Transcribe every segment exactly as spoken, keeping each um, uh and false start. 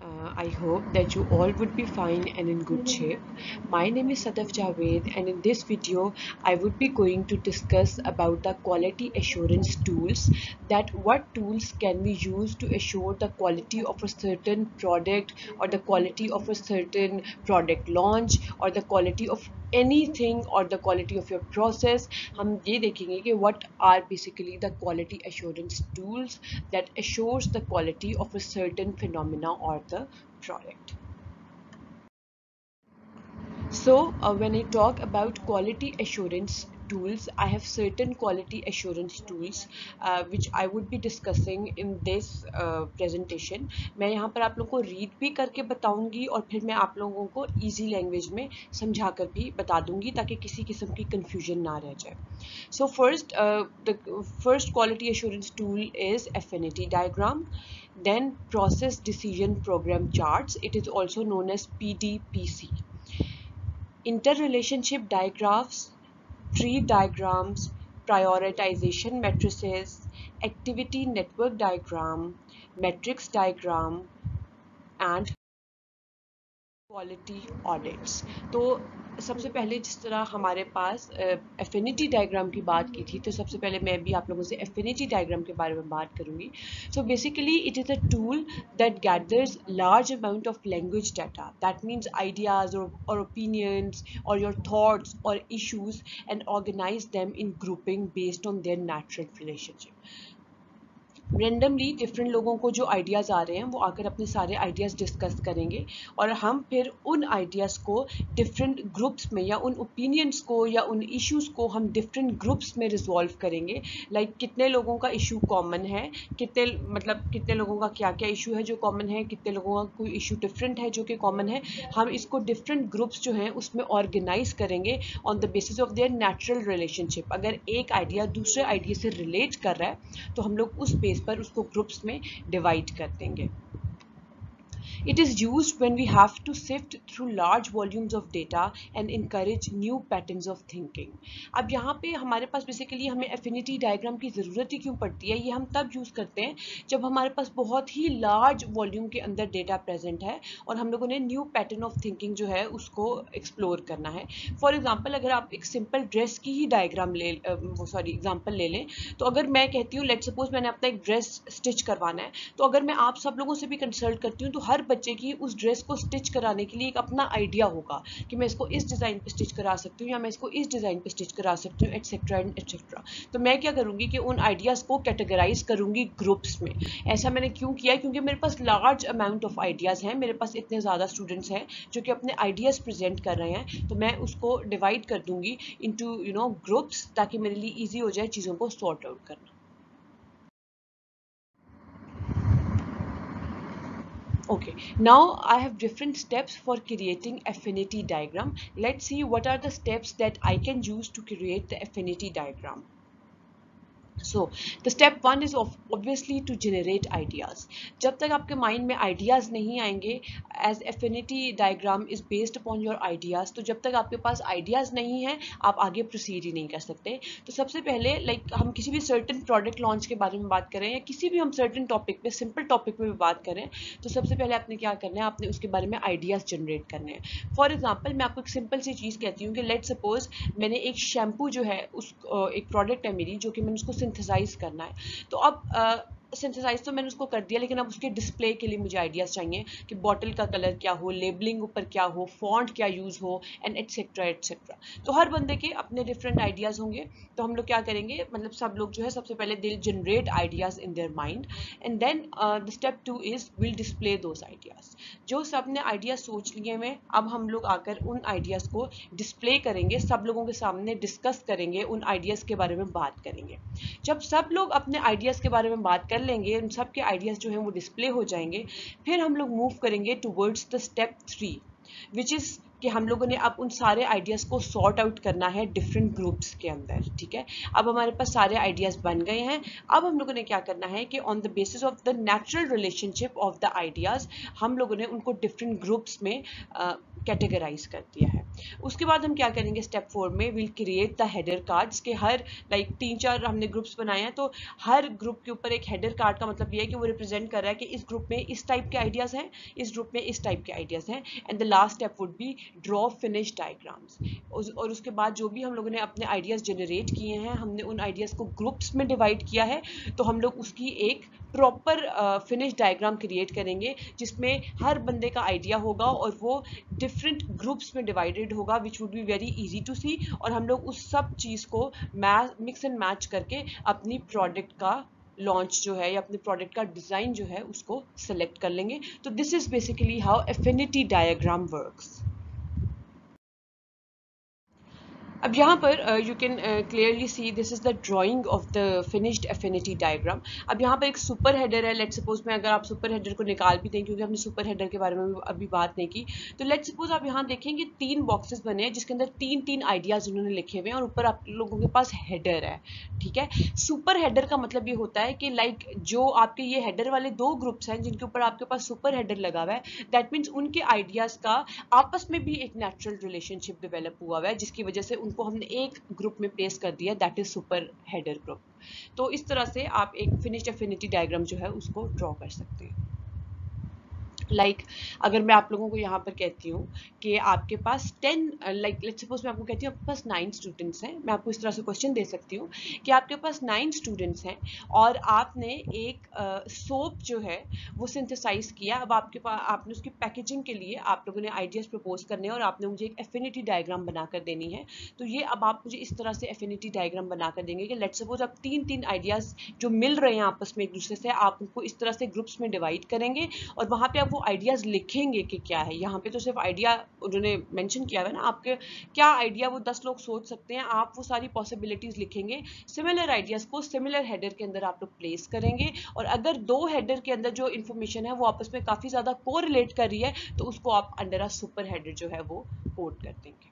Uh, I hope that you all would be fine and in good shape. My name is Sadaf Javed, and in this video, I would be going to discuss about the quality assurance tools. That what tools can we use to assure the quality of a certain product, or the quality of a certain product launch, or the quality of anything, or the quality of your process. हम ये देखेंगे कि what are basically the quality assurance tools that assures the quality of a certain phenomena or the product. So uh, when I talk about quality assurance tools, I have certain quality assurance tools uh, which I would be discussing in this uh, presentation. मैं यहाँ पर आप लोगों को read भी करके बताऊंगी और फिर मैं आप लोगों को easy language में समझा कर भी बता दूंगी ताकि किसी किस्म की confusion ना रह जाए. So first, uh, the first quality assurance tool is affinity diagram. Then process decision program charts. It is also known as P D P C. Interrelationship diagrams, tree diagrams, prioritization matrices, activity network diagram, matrix diagram, and quality audits. तो सबसे पहले जिस तरह हमारे पास affinity diagram की बात की थी, तो सबसे पहले मैं भी आप लोगों से एफिनिटी डायग्राम के बारे में बात करूंगी. So basically it is a tool that gathers large amount of language data, that means ideas और ओपिनियंस और योर थॉट्स और issues and organise them in grouping based on their natural relationship. Randomly different लोगों को जो ideas आ रहे हैं वो आकर अपने सारे आइडियाज़ डिस्कस करेंगे और हम फिर उन आइडियाज़ को डिफरेंट ग्रुप्स में या उन ओपिनियंस को या उन इश्यूज़ को हम डिफरेंट ग्रुप्स में रिजॉल्व करेंगे. लाइक like, कितने लोगों का इशू कॉमन है, कितने मतलब कितने लोगों का क्या क्या इशू है जो कॉमन है, कितने लोगों का कोई इशू डिफरेंट है जो कि कॉमन है. हम इसको डिफरेंट ग्रुप्स जो हैं उसमें ऑर्गेनाइज करेंगे on the basis of their natural relationship. अगर एक आइडिया दूसरे आइडिया से रिलेट कर रहा है तो हम लोग उस बेस पर उसको ग्रुप्स में डिवाइड कर देंगे. It is used when we have to sift through large volumes of data and encourage new patterns of thinking. अब यहाँ पे हमारे पास बेसिकली हमें एफिनिटी डायग्राम की ज़रूरत ही क्यों पड़ती है? ये हम तब यूज़ करते हैं जब हमारे पास बहुत ही लार्ज वॉल्यूम के अंदर डेटा प्रेजेंट है और हम लोगों ने न्यू पैटर्न ऑफ थिंकिंग जो है उसको एक्सप्लोर करना है. फॉर एग्जाम्पल अगर आप एक सिंपल ड्रेस की ही डायग्राम ले वो सॉरी एग्जाम्पल ले लें, तो अगर मैं कहती हूँ लेट सपोज मैंने अपना एक ड्रेस स्टिच करवाना है, तो अगर मैं आप सब लोगों से भी कंसल्ट करती हूँ तो हर बच्चे की उस ड्रेस को स्टिच कराने के लिए एक अपना आइडिया होगा कि मैं इसको इस डिज़ाइन पे स्टिच करा सकती हूँ या मैं इसको इस डिज़ाइन पे स्टिच करा सकती हूँ, एटसेट्रा एंड एटसेट्रा. तो मैं क्या करूँगी कि उन आइडियाज़ को कैटेगराइज करूँगी ग्रुप्स में. ऐसा मैंने क्यों किया? क्योंकि मेरे पास लार्ज अमाउंट ऑफ आइडियाज़ हैं, मेरे पास इतने ज़्यादा स्टूडेंट्स हैं जो कि अपने आइडियाज़ प्रेजेंट कर रहे हैं, तो मैं उसको डिवाइड कर दूँगी इंटू यू नो ग्रुप्स ताकि मेरे लिए ईजी हो जाए चीज़ों को सॉर्ट आउट करना. Okay, now I have different steps for creating affinity diagram. Let's see what are the steps that I can use to create the affinity diagram. So the step one is of obviously to generate ideas. जब तक आपके mind में ideas नहीं आएंगे, as affinity diagram is based upon your ideas, तो जब तक आपके पास आइडियाज़ नहीं हैं आप आगे प्रोसीड ही नहीं कर सकते. तो सबसे पहले लाइक like, हम किसी भी सर्टन प्रोडक्ट लॉन्च के बारे में बात करें या किसी भी हम सर्टन टॉपिक पे सिंपल टॉपिक पे भी बात करें, तो सबसे पहले आपने क्या करना है, आपने उसके बारे में आइडियाज़ जनरेट करने हैं. फॉर एग्जाम्पल मैं आपको एक सिंपल सी चीज़ कहती हूँ कि लेट सपोज मैंने एक शैम्पू जो है उस एक प्रोडक्ट है मेरी जो कि मैंने उसको सिंथेसाइज करना है. तो अब सिंथेसाइज तो मैंने उसको कर दिया, लेकिन अब उसके डिस्प्ले के लिए मुझे आइडियाज़ चाहिए कि बॉटल का कलर क्या हो, लेबलिंग ऊपर क्या हो, फॉन्ट क्या यूज़ हो, एंड एटसेट्रा एटसेट्रा. तो हर बंदे के अपने डिफरेंट आइडियाज़ होंगे. तो हम लोग क्या करेंगे, मतलब सब लोग जो है सबसे पहले they'll generate ideas in their mind and then the step two is will display those ideas. जो सब ने आइडियाज़ सोच लिए हैं, अब हम लोग आकर उन आइडियाज़ को डिस्प्ले करेंगे, सब लोगों के सामने डिस्कस करेंगे, उन आइडियाज़ के बारे में बात करेंगे. जब सब लोग अपने आइडियाज़ के बारे में बात कर लेंगे, उन सब के आइडियाज़ जो हैं वो डिस्प्ले हो जाएंगे, फिर हम लोग मूव करेंगे towards the step three which is कि हम लोगों ने अब उन सारे आइडियाज़ को सॉर्ट आउट करना है डिफरेंट ग्रुप्स के अंदर. ठीक है, अब हमारे पास सारे आइडियाज़ बन गए हैं. अब हम लोगों ने क्या करना है कि on the basis of the natural relationship of the ideas हम लोगों ने उनको डिफरेंट ग्रुप्स में कैटेगराइज कर दिया है। उसके बाद हम क्या करेंगे स्टेप फोर में, will create the header cards के हर लाइक like, तीन चार हमने ग्रुप्स बनाए हैं, तो हर ग्रुप के ऊपर एक हेडर कार्ड का मतलब ये है कि वो रिप्रेजेंट कर रहा है कि इस ग्रुप में इस टाइप के आइडियाज हैं, इस ग्रुप में इस टाइप के आइडियाज हैं। And the last step would be draw finish diagrams. और उसके बाद जो भी हम लोगों ने अपने आइडियाज जनरेट किए हैं, हमने उन आइडियाज को ग्रुप्स में डिवाइड किया है, तो हम लोग उसकी एक प्रॉपर फिनिश डायग्राम क्रिएट करेंगे जिसमें हर बंदे का आइडिया होगा और वो डिफरेंट ग्रुप्स में डिवाइडेड होगा, which would be very easy to see. और हम लोग उस सब चीज़ को मिक्स एंड मैच करके अपनी प्रोडक्ट का लॉन्च जो है या अपने प्रोडक्ट का डिज़ाइन जो है उसको सेलेक्ट कर लेंगे। तो this is basically how affinity diagram works. अब यहाँ पर you can clearly see this is the drawing of the finished affinity diagram. अब यहाँ पर एक सुपर हेडर है, लेट सपोज में अगर आप सुपर हेडर को निकाल भी दें, क्योंकि हमने सुपर हेडर के बारे में अभी बात नहीं की, तो लेट सपोज आप यहाँ देखेंगे तीन बॉक्सेस बने हैं जिसके अंदर तीन तीन आइडियाज उन्होंने लिखे हुए हैं और ऊपर आप लोगों के पास हेडर है, ठीक है। सुपर हेडर का मतलब ये होता है कि लाइक like, जो आपके ये हेडर वाले दो ग्रुप्स हैं जिनके ऊपर आपके पास सुपर हेडर लगा हुआ है, दैट मीन्स उनके आइडियाज का आपस में भी एक नेचुरल रिलेशनशिप डेवलप हुआ हुआ है, जिसकी वजह से उनको हमने एक ग्रुप में प्लेस कर दिया, that is super header group. तो इस तरह से आप एक फिनिश्ड एफिनिटी डायग्राम जो है उसको ड्रॉ कर सकते हैं। लाइक like, अगर मैं आप लोगों को यहाँ पर कहती हूँ कि आपके पास टेन लाइक लेट्स सपोज मैं आपको कहती हूँ आपके पास नाइन स्टूडेंट्स हैं, मैं आपको इस तरह से क्वेश्चन दे सकती हूँ कि आपके पास नाइन स्टूडेंट्स हैं और आपने एक सोप uh, जो है वो सिंथेसाइज किया। अब आपके पास आपने उसकी पैकेजिंग के लिए आप लोगों ने आइडियाज प्रपोज करने हैं और आपने मुझे एक एफिनिटी डायग्राम बनाकर देनी है। तो ये अब आप मुझे इस तरह से एफिनिटी डायग्राम बनाकर देंगे कि लेट्स सपोज आप तीन तीन आइडियाज जो मिल रहे हैं आपस में एक दूसरे से, आप उनको इस तरह से ग्रुप्स में डिवाइड करेंगे और वहाँ पे आप वो आइडियाज लिखेंगे कि क्या है। यहाँ पे तो सिर्फ आइडिया उन्होंने मेंशन किया है ना, आपके क्या आइडिया वो दस लोग सोच सकते हैं, आप वो सारी पॉसिबिलिटीज लिखेंगे। सिमिलर आइडियाज को सिमिलर हेडर के अंदर आप लोग प्लेस करेंगे और अगर दो हेडर के अंदर जो इन्फॉर्मेशन है वो आपस में काफी ज्यादा कोरिलेट कर रही है तो उसको आप अंडर अ सुपर हेडर जो है वो कोड कर देंगे।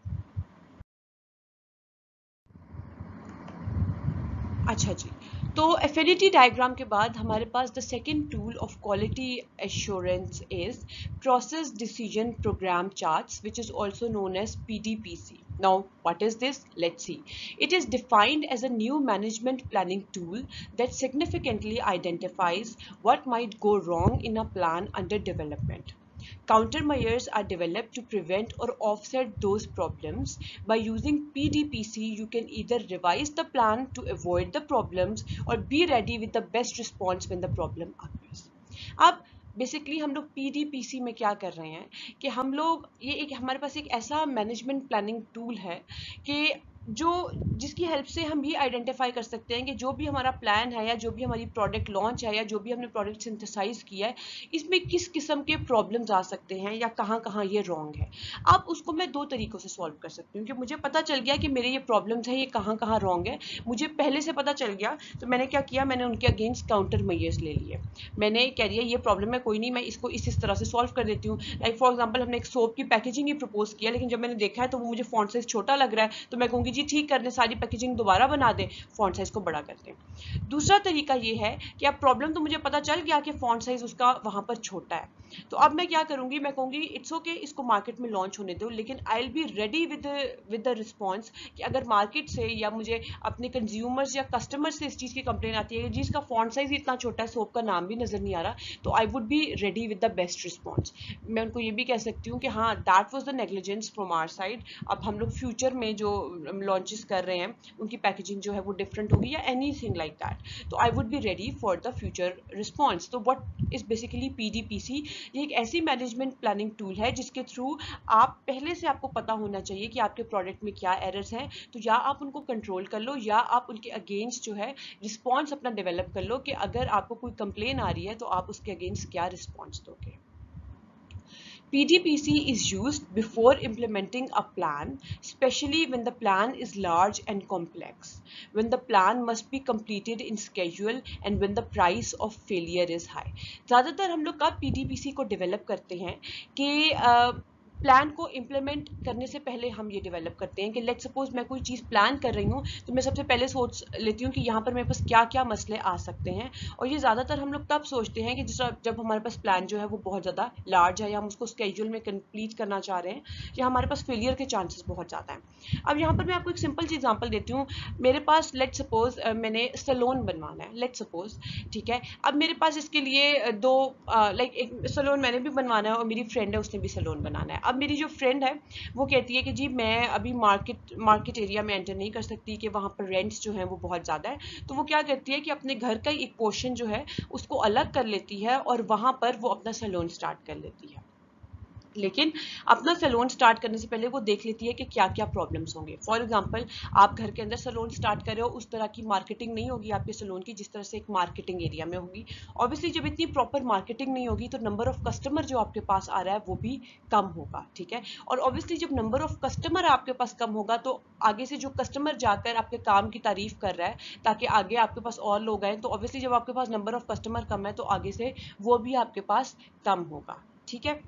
अच्छा जी, तो एफिनिटी डायग्राम के बाद हमारे पास the second tool of quality assurance is process decision program charts, which is also known as P D P C. Now, what is this? Let's see. It is defined as a new management planning tool that significantly identifies what might go wrong in a plan under development. Countermeasures are developed to prevent or offset those problems. By using P D P C, you can either revise the plan to avoid the problems or be ready with the best response when the problem occurs. अब basically हम लोग P D P C में क्या कर रहे हैं कि हम लोग ये एक हमारे पास एक ऐसा मैनेजमेंट प्लानिंग टूल है कि जो जिसकी हेल्प से हम ये आइडेंटिफाई कर सकते हैं कि जो भी हमारा प्लान है या जो भी हमारी प्रोडक्ट लॉन्च है या जो भी हमने प्रोडक्ट सिंथेसाइज किया है, इसमें किस किस्म के प्रॉब्लम्स आ सकते हैं या कहाँ कहाँ ये रॉन्ग है। अब उसको मैं दो तरीकों से सॉल्व कर सकती हूँ कि मुझे पता चल गया कि मेरे ये प्रॉब्लम्स हैं, ये कहाँ कहाँ रॉन्ग है, मुझे पहले से पता चल गया। तो मैंने क्या किया, मैंने उनके अगेंस्ट काउंटर मेजर्स ले लिए। मैंने कह दिया ये प्रॉब्लम है, कोई नहीं, मैं इसको इस इस तरह से सॉल्व कर देती हूँ। लाइक फॉर एग्जाम्पल हमने एक सोप की पैकेजिंग ही प्रपोज किया, लेकिन जब मैंने देखा है तो वो मुझे फॉन्ट साइज छोटा लग रहा है, तो मैं कहूँगी जी ठीक कर दें, सारी पैकेजिंग दोबारा बना दें, फॉन्ट साइज को बड़ा कर दें। दूसरा तरीका ये है कि अब प्रॉब्लम तो मुझे पता चल गया कि फॉन्ट साइज उसका वहां पर छोटा है, तो अब मैं क्या करूंगी, मैं कहूंगी इट्स ओके, इसको मार्केट में लॉन्च होने दो, लेकिन I will be ready with with the response कि अगर मार्केट से या मुझे अपने कंज्यूमर्स या कस्टमर्स से इस चीज की कंप्लेन आती है कि जिसका फॉन्ट साइज इतना छोटा है, सोप का नाम भी नजर नहीं आ रहा, तो I would be ready with the best response. मैं उनको ये भी कह सकती हूँ कि हाँ that was the negligence from our side, अब हम लोग फ्यूचर में जो लॉन्चेस कर रहे हैं उनकी पैकेजिंग जो है वो डिफरेंट होगी या एनीथिंग लाइक दैट, तो I would be ready for the future response. तो what is basically P D P C? ये एक ऐसी मैनेजमेंट प्लानिंग टूल है जिसके थ्रू आप पहले से आपको पता होना चाहिए कि आपके प्रोडक्ट में क्या एरर्स हैं, तो या आप उनको कंट्रोल कर लो या आप उनके अगेंस्ट जो है रिस्पॉन्स अपना डेवलप कर लो कि अगर आपको कोई कंप्लेन आ रही है तो आप उसके अगेंस्ट क्या रिस्पॉन्स दोगे। P D P C is used before implementing a plan, especially when the plan is large and complex, when the plan must be completed in schedule and when the price of failure is high. ज़्यादातर हम लोग कब P D P C को develop करते हैं कि uh, plan को implement करने से पहले हम ये डेवलप करते हैं कि लेट सपोज मैं कोई चीज़ प्लान कर रही हूँ, तो मैं सबसे पहले सोच लेती हूँ कि यहाँ पर मेरे पास क्या क्या मसले आ सकते हैं। और ये ज़्यादातर हम लोग तब सोचते हैं कि जिस जब हमारे पास प्लान जो है वो बहुत ज़्यादा लार्ज है, या हम उसको स्केड्यूल में कंप्लीट करना चाह रहे हैं, या हमारे पास फेलियर के चांसेस बहुत ज़्यादा हैं। अब यहाँ पर मैं आपको एक सिंपल सी एग्जांपल देती हूँ। मेरे पास लेट सपोज मैंने सैलून बनवाना है, लेट सपोज, ठीक है। अब मेरे पास इसके लिए दो लाइक एक सैलून मैंने भी बनवाना है और मेरी फ्रेंड है उसने भी सैलून बनाना है। अब मेरी जो फ्रेंड है वो कहती है कि जी मैं अभी मार्केट मार्केट एरिया में एंटर नहीं कर सकती, कि वहाँ पर रेंट्स जो हैं वो बहुत ज़्यादा है। तो वो क्या करती है कि अपने घर का एक पोर्शन जो है उसको अलग कर लेती है और वहाँ पर वो अपना सैलून स्टार्ट कर लेती है। लेकिन अपना सैलून स्टार्ट करने से पहले वो देख लेती है कि क्या क्या प्रॉब्लम्स होंगे। फॉर एग्जांपल, आप घर के अंदर सैलून स्टार्ट कर रहे हो, उस तरह की मार्केटिंग नहीं होगी आपके सैलून की जिस तरह से एक मार्केटिंग एरिया में होगी। ऑब्वियसली जब इतनी प्रॉपर मार्केटिंग नहीं होगी तो नंबर ऑफ कस्टमर जो आपके पास आ रहा है वो भी कम होगा, ठीक है। और ऑब्वियसली जब नंबर ऑफ कस्टमर आपके पास कम होगा तो आगे से जो कस्टमर जाकर आपके काम की तारीफ कर रहा है ताकि आगे आपके पास और लोग आए, तो ऑब्वियसली जब आपके पास नंबर ऑफ कस्टमर कम है तो आगे से वो भी आपके पास कम होगा, ठीक है।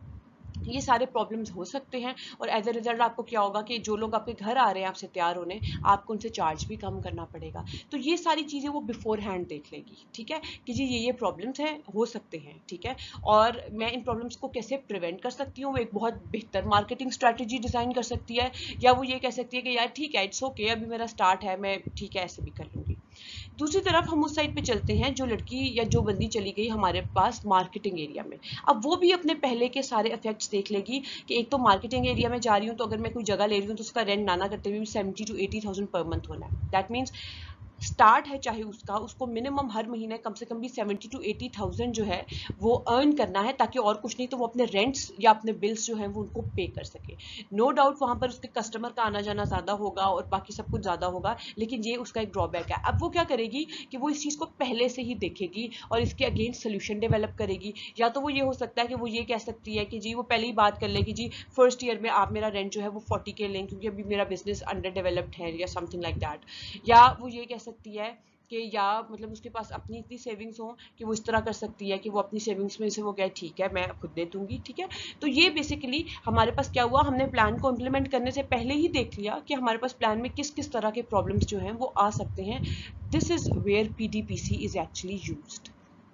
ये सारे प्रॉब्लम्स हो सकते हैं और एज अ रिजल्ट आपको क्या होगा कि जो लोग आपके घर आ रहे हैं आपसे तैयार होने, आपको उनसे चार्ज भी कम करना पड़ेगा। तो ये सारी चीज़ें वो बिफोर हैंड देख लेगी, ठीक है, कि जी ये ये प्रॉब्लम्स हैं, हो सकते हैं, ठीक है, और मैं इन प्रॉब्लम्स को कैसे प्रिवेंट कर सकती हूँ। वो एक बहुत बेहतर मार्केटिंग स्ट्रैटेजी डिज़ाइन कर सकती है, या वो ये कह सकती है कि यार ठीक है, इट्स ओके, अभी मेरा स्टार्ट है, मैं ठीक है ऐसे भी कर लूँगी। दूसरी तरफ हम उस साइड पे चलते हैं जो लड़की या जो बंदी चली गई हमारे पास मार्केटिंग एरिया में। अब वो भी अपने पहले के सारे इफेक्ट्स देख लेगी कि एक तो मार्केटिंग एरिया में जा रही हूँ तो अगर मैं कोई जगह ले रही हूँ तो उसका रेंट ना ना करते हुए seventy to eighty thousand per month होना है। दैट मीन्स स्टार्ट है चाहे उसका, उसको मिनिमम हर महीने कम से कम भी सेवेंटी टू एटी थाउजेंड जो है वो अर्न करना है, ताकि और कुछ नहीं तो वो अपने रेंट्स या अपने बिल्स जो हैं वो उनको पे कर सके। नो डाउट वहाँ पर उसके कस्टमर का आना जाना ज़्यादा होगा और बाकी सब कुछ ज़्यादा होगा, लेकिन ये उसका एक ड्रॉबैक है। अब वो क्या करेगी कि वो इस चीज़ को पहले से ही देखेगी और इसके अगेंस्ट सोल्यूशन डेवलप करेगी। या तो वो ये हो सकता है कि वो ये कह सकती है कि जी वो पहले ही बात कर ले कि जी फर्स्ट ईयर में आप मेरा रेंट जो है वो फोर्टी के लें क्योंकि अभी मेरा बिजनेस अंडर डेवलप्ड है या समथिंग लाइक दैट। या वो ये कह सकती है कि या मतलब उसके पास अपनी इतनी सेविंग्स हो कि वो इस तरह कर सकती है कि वो अपनी सेविंग्स में से वो कहे ठीक है मैं खुद दे दूंगी, ठीक है। तो ये बेसिकली हमारे पास क्या हुआ, हमने प्लान को इम्प्लीमेंट करने से पहले ही देख लिया कि हमारे पास प्लान में किस किस तरह के प्रॉब्लम्स जो हैं वो आ सकते हैं। This is where PDPC is actually used.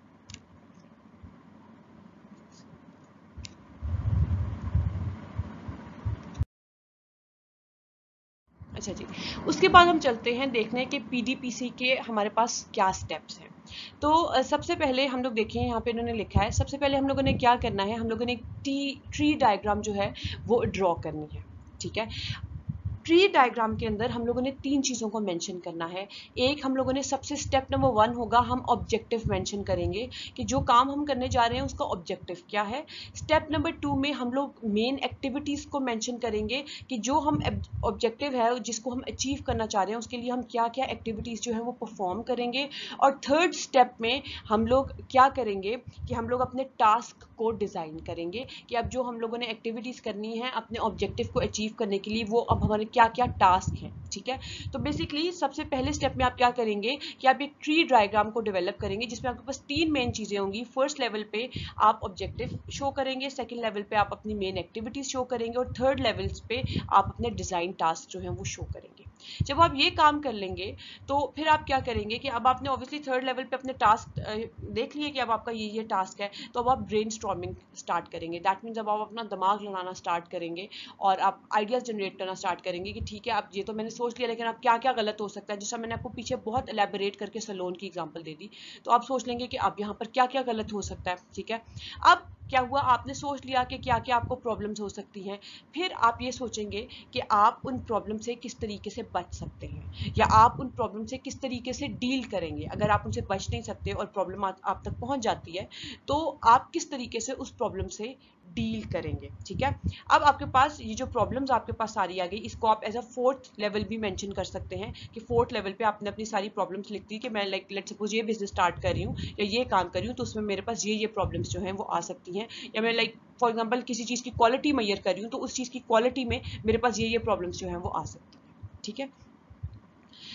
अच्छा जी, उसके बाद हम चलते हैं देखने के पीडीपीसी के हमारे पास क्या स्टेप्स हैं। तो सबसे पहले हम लोग देखें, यहाँ पे इन्होंने लिखा है सबसे पहले हम लोगों ने क्या करना है, हम लोगों ने टी ट्री डायग्राम जो है वो ड्रॉ करनी है, ठीक है। ट्री डायग्राम के अंदर हम लोगों ने तीन चीज़ों को मेंशन करना है। एक हम लोगों ने सबसे स्टेप नंबर वन होगा हम ऑब्जेक्टिव मेंशन करेंगे कि जो काम हम करने जा रहे हैं उसका ऑब्जेक्टिव क्या है। स्टेप नंबर टू में हम लोग मेन एक्टिविटीज़ को मेंशन करेंगे कि जो हम ऑब्जेक्टिव है जिसको हम अचीव करना चाह रहे हैं उसके लिए हम क्या क्या एक्टिविटीज़ जो है वो परफॉर्म करेंगे। और थर्ड स्टेप में हम लोग क्या करेंगे कि हम लोग अपने टास्क को डिज़ाइन करेंगे कि अब जो हम लोगों ने एक्टिविटीज़ करनी है अपने ऑब्जेक्टिव को अचीव करने के लिए वो अब हमारे क्या क्या टास्क हैं, ठीक है। तो बेसिकली सबसे पहले स्टेप में आप क्या करेंगे कि आप एक ट्री डायग्राम को डेवलप करेंगे जिसमें आपके पास तीन मेन चीज़ें होंगी। फर्स्ट लेवल पे आप ऑब्जेक्टिव शो करेंगे, सेकंड लेवल पे आप अपनी मेन एक्टिविटीज शो करेंगे और थर्ड लेवल पे आप अपने डिज़ाइन टास्क जो हैं वो शो करेंगे। जब आप ये काम कर लेंगे तो फिर आप क्या करेंगे कि अब आपने ऑब्वियसली थर्ड लेवल पे अपने टास्क देख लिए कि अब आपका ये ये टास्क है, तो अब आप ब्रेन स्टॉर्मिंग स्टार्ट करेंगे। दैट मीन्स अब आप अपना दिमाग लड़ाना स्टार्ट करेंगे और आप आइडियाज जनरेट करना स्टार्ट करेंगे कि ठीक है अब ये तो मैंने सोच लिया लेकिन अब क्या क्या गलत हो सकता है। जैसा मैंने आपको पीछे बहुत एलैबोरेट करके सैलून की एग्जांपल दे दी, तो आप सोच लेंगे कि अब यहाँ पर क्या क्या गलत हो सकता है, ठीक है। अब क्या हुआ, आपने सोच लिया कि क्या क्या आपको प्रॉब्लम्स हो सकती हैं। फिर आप ये सोचेंगे कि आप उन प्रॉब्लम से किस तरीके से बच सकते हैं या आप उन प्रॉब्लम से किस तरीके से डील करेंगे। अगर आप उनसे बच नहीं सकते और प्रॉब्लम आप तक पहुंच जाती है तो आप किस तरीके से उस प्रॉब्लम से डील करेंगे, ठीक है। अब आपके पास ये जो प्रॉब्लम्स आपके पास सारी आ गई, इसको आप एज अ फोर्थ लेवल भी मेंशन कर सकते हैं कि फोर्थ लेवल पे आपने अपनी सारी प्रॉब्लम्स लिख दी कि मैं लाइक लेट सपोज ये बिजनेस स्टार्ट कर रही हूँ या ये काम कर रही हूँ तो उसमें मेरे पास ये ये प्रॉब्लम्स जो हैं वो आ सकती हैं। या मैं लाइक फॉर एग्जांपल किसी चीज़ की क्वालिटी मेजर कर रही हूँ तो उस चीज़ की क्वालिटी में मेरे पास ये ये प्रॉब्लम्स जो हैं वो आ सकती हैं, ठीक है।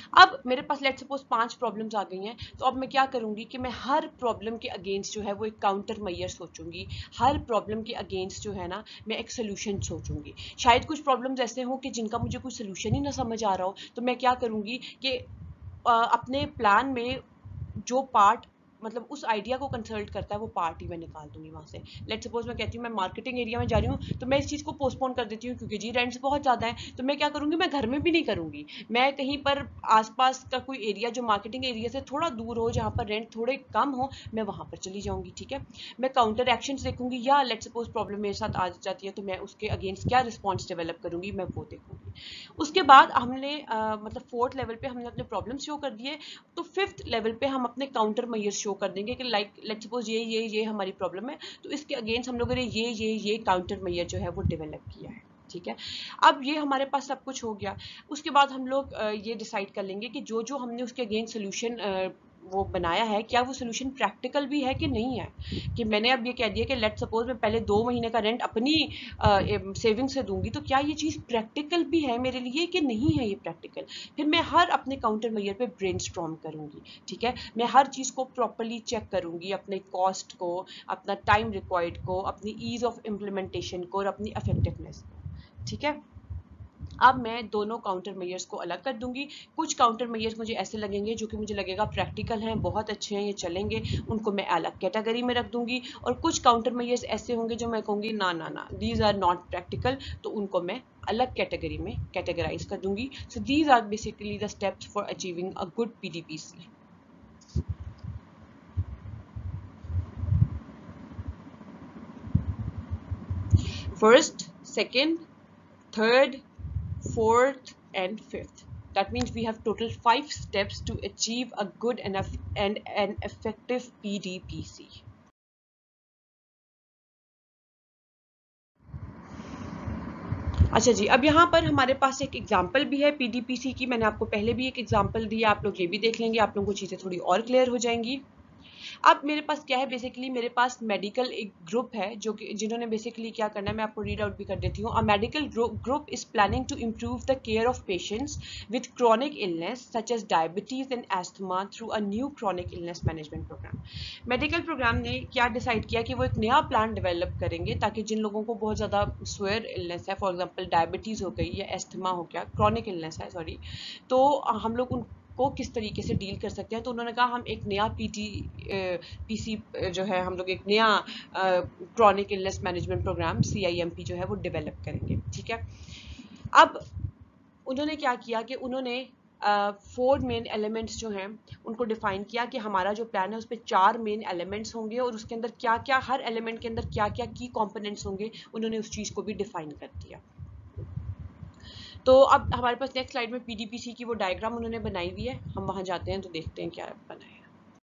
अब मेरे पास लेट्स सपोज पांच प्रॉब्लम्स आ गई हैं, तो अब मैं क्या करूंगी कि मैं हर प्रॉब्लम के अगेंस्ट जो है वो एक काउंटर मैयर सोचूंगी, हर प्रॉब्लम के अगेंस्ट जो है ना मैं एक सोल्यूशन सोचूंगी। शायद कुछ प्रॉब्लम्स ऐसे हो कि जिनका मुझे कोई सोल्यूशन ही ना समझ आ रहा हो, तो मैं क्या करूंगी कि अपने प्लान में जो पार्ट मतलब उस आइडिया को कंसल्ट करता है वो पार्ट ही मैं निकाल दूंगी वहां से। लेट सपोज मैं कहती हूँ मैं मार्केटिंग एरिया में जा रही हूँ, तो मैं इस चीज को पोस्टपोन कर देती हूँ क्योंकि जी रेंट्स बहुत ज्यादा है, तो मैं क्या करूंगी मैं घर में भी नहीं करूंगी, मैं कहीं पर आसपास का कोई एरिया जो मार्केटिंग एरिया से थोड़ा दूर हो, जहां पर रेंट थोड़े कम हो, मैं वहां पर चली जाऊंगी। ठीक है, मैं काउंटर एक्शन देखूंगी, या लेट सपोज प्रॉब्लम मेरे साथ आ जाती है तो मैं उसके अगेंस्ट क्या रिस्पॉन्स डेवलप करूंगी मैं वो देखूंगी। उसके बाद हमने आ, मतलब फोर्थ लेवल पे हमने अपने प्रॉब्लम शो कर दिए, तो फिफ्थ लेवल पे हम अपने काउंटर मेजर्स शो कर देंगे कि लाइक लेट्स सपोज ये ये ये हमारी प्रॉब्लम है, तो इसके अगेंस्ट हम लोगों ने ये ये ये काउंटर मेजर जो है वो डेवलप किया है। ठीक है, अब ये हमारे पास सब कुछ हो गया। उसके बाद हम लोग ये डिसाइड कर लेंगे कि जो जो हमने उसके अगेंस्ट सोल्यूशन वो बनाया है, क्या वो सोल्यूशन प्रैक्टिकल भी है कि नहीं है। कि मैंने अब ये कह दिया कि लेट सपोज मैं पहले दो महीने का रेंट अपनी सेविंग से दूंगी, तो क्या ये चीज़ प्रैक्टिकल भी है मेरे लिए कि नहीं है ये प्रैक्टिकल। फिर मैं हर अपने काउंटर मेजर पे ब्रेनस्टॉर्म करूंगी। ठीक है, मैं हर चीज़ को प्रॉपरली चेक करूंगी, अपने कॉस्ट को, अपना टाइम रिक्वायर्ड को, अपनी ईज ऑफ इम्प्लीमेंटेशन को और अपनी इफेक्टिवनेस को। ठीक है, अब मैं दोनों काउंटर मेजर्स को अलग कर दूंगी। कुछ काउंटर मेजर्स मुझे ऐसे लगेंगे जो कि मुझे लगेगा प्रैक्टिकल हैं, बहुत अच्छे हैं, ये चलेंगे, उनको मैं अलग कैटेगरी में रख दूंगी। और कुछ काउंटर मेजर्स ऐसे होंगे जो मैं कहूँगी ना ना ना दीज आर नॉट प्रैक्टिकल, तो उनको मैं अलग कैटेगरी में कैटेगराइज कर दूंगी। So these are basically the steps for achieving a good PDPC. First, second, third, fourth and fifth. That means we have total five steps to achieve a good and, and an effective P D P C. अच्छा जी, अब यहाँ पर हमारे पास एक example भी है पीडीपीसी की। मैंने आपको पहले भी एक एग्जाम्पल दिया, आप लोग ये भी देख लेंगे, आप लोगों को चीज़ें थोड़ी और क्लियर हो जाएंगी। अब मेरे पास क्या है, बेसिकली मेरे पास मेडिकल एक ग्रुप है जो कि जिन्होंने बेसिकली क्या करना है, मैं आपको रीड आउट भी कर देती हूँ। A medical group is planning to improve the care of patients with chronic illness such as diabetes and asthma through a new chronic illness management programme. Medical programme ने क्या डिसाइड किया कि वो एक नया प्लान डेवलप करेंगे ताकि जिन लोगों को बहुत ज़्यादा स्वेयर इलनेस है, फॉर एग्जाम्पल डायबिटीज़ हो गई या एस्थमा हो गया, क्रॉनिक इलनेस है सॉरी, तो हम लोग उन को किस तरीके से डील कर सकते हैं। तो उन्होंने कहा हम एक नया पीटी पीसी जो है, हम लोग एक नया chronic illness management programme CIMP जो है वो डेवलप करेंगे। ठीक है, अब उन्होंने क्या किया कि उन्होंने फोर मेन एलिमेंट्स जो हैं उनको डिफाइन किया कि हमारा जो प्लान है उस पर चार मेन एलिमेंट्स होंगे और उसके अंदर क्या क्या, हर एलिमेंट के अंदर क्या क्या की कंपोनेंट्स होंगे, उन्होंने उस चीज़ को भी डिफाइन कर दिया। तो अब हमारे पास नेक्स्ट स्लाइड में पीडीपीसी की वो डायग्राम उन्होंने बनाई हुई है, हम वहां जाते हैं तो देखते हैं क्या बना है।